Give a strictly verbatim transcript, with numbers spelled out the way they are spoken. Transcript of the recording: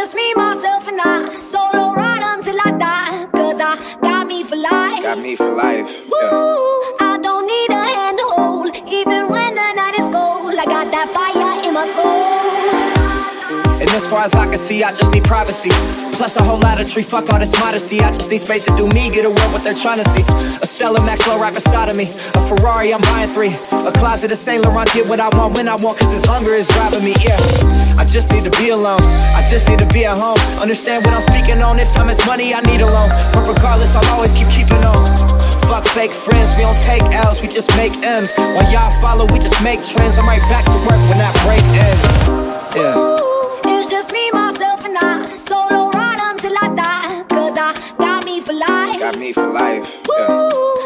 just me, myself, and I. Solo ride until I die, cause I got me for life. Got me for life, yeah. Ooh, I don't need a hand to hold, even when the night is cold. I got that fire in my soul. And as far as I can see, I just need privacy. Plus a whole lot of tree, fuck all this modesty. I just need space to do me, get away what they're trying to see. A Stella Maxwell right beside of me. A Ferrari, I'm buying three. A closet of Saint Laurent, get what I want when I want, cause this hunger is driving me, yeah. I just need to be alone, I just need to be at home. Understand what I'm speaking on, if time is money, I need a loan. But regardless, I'll always keep keeping on. Fuck fake friends, we don't take L's, we just make M's. While y'all follow, we just make trends. I'm right back to work when that break ends, yeah. It's just me, myself, and I. Solo ride until I die, cause I got me for life. Got me for life, yeah. Ooh,